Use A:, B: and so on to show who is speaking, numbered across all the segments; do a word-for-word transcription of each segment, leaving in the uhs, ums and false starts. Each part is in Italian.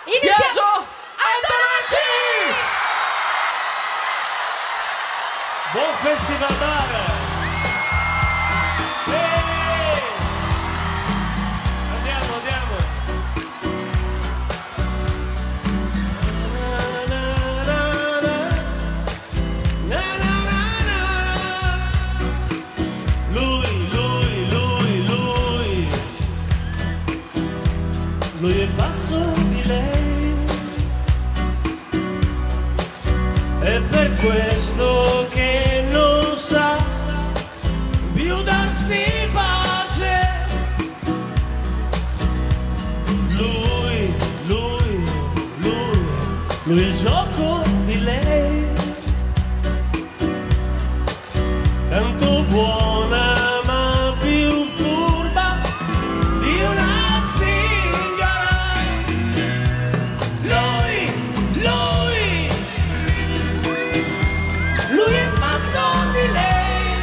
A: Inizia...
B: Biagio Antonacci!
C: Buon Festival Bar! Eeeh! Andiamo, andiamo! Na, na, na, na. Lui, lui, lui, lui Lui è passo di lei. È per questo che non sa più darsi pace. Lui, lui, lui, lui è il gioco di lei. Tanto buona ma più furba di una zingara. Lui, lui Lui è pazzo di lei.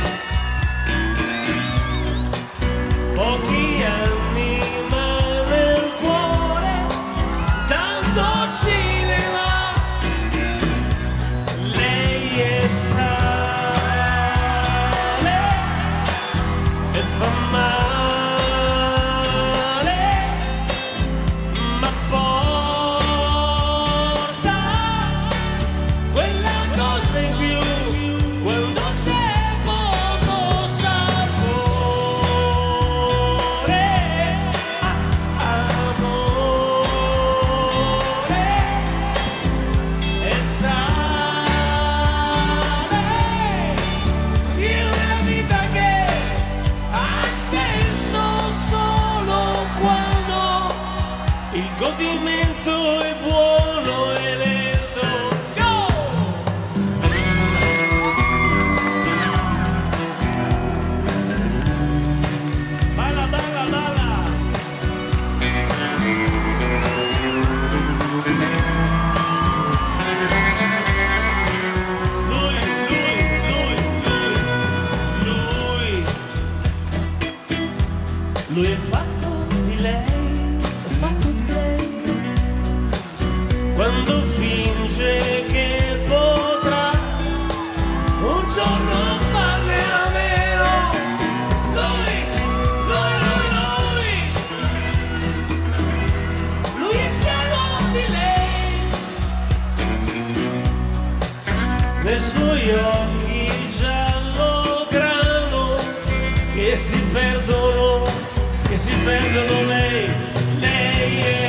C: Pochi anni ma nel cuore tanto cinema. Lei è sale e fa male, ma porta quella cosa in più. Quando c'è poco sapore, amore, e sale di una vita che ha senso solo quando il godimento è buono e lento. Go! Balla, balla, balla! Lui, lui, lui, lui, lui Lui è fatto di lei, è fatto di lei. Quando finge che potrà un giorno farne a meno. Lui, lui, lui, lui Lui è pieno di lei. Nei suoi occhi giallo grano che si perdono, che si perdono lei. Lei è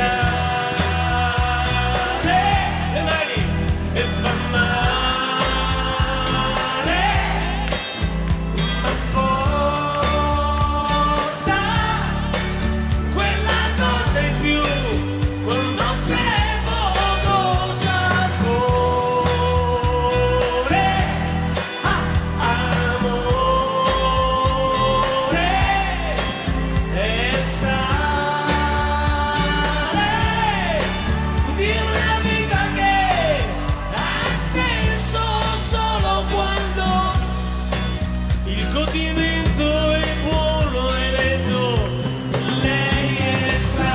C: sale, le mani, e fa male, ma porta quella cosa in più. Quando c'è poco sapore, ah, amore, e sale di una vita che ha senso solo quando il godimento è buono e lento. Lei è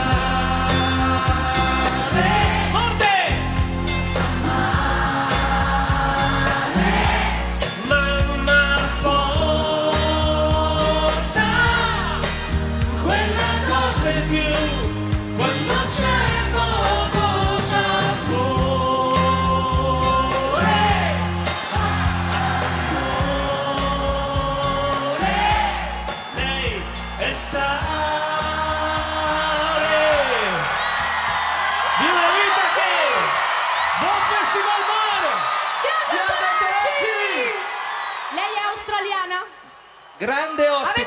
C: sale forte, mamma porta quella cosa in più. Quando c'è poco sapore, amore, lei è sale di una vita che... Buon Festival Bar!
A: Biagio Antonacci! Lei è australiana?
B: Grande ospite!